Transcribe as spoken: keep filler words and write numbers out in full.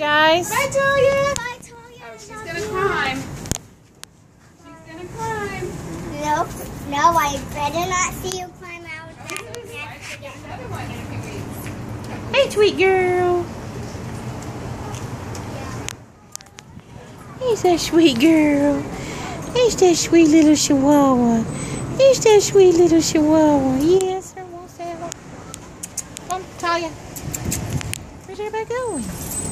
guys. Bye, Talia. Bye, Talia. Oh, she's gonna climb. She's gonna climb. No, no, I better not see you climb out of that. Another one in a few weeks. Hey, sweet girl. He's that sweet girl. He's that sweet little chihuahua. He's that sweet little chihuahua. Yes, sir. Won't say hello. Come, Talia. Where's everybody going?